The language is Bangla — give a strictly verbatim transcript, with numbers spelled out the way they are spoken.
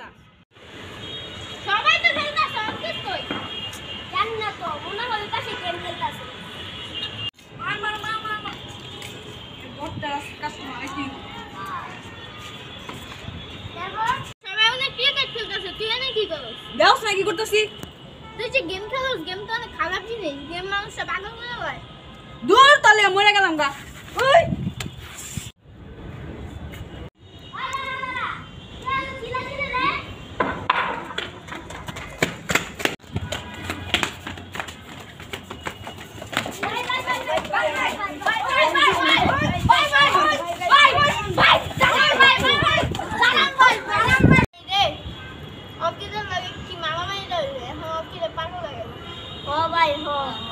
একটা সবাই তো খেলতাছে অঙ্কিত কই জানি না তো মনে হয় পাশে গেম খেলতাছে মার মার মার মার মার বড়টা কাস্টমার আইতি দেখো সবাই অনেক ক্রিকেট খেলতাছে তুই এনে কি করছ দেওস না কি করতেছি তুই যে গেম খেলোস গেম তো অনেক খারাপ জিনিস গেম মানুষটা পাগল হয়ে যায় দূর তালে মরে গেলাম গা ওই ও ভাই হ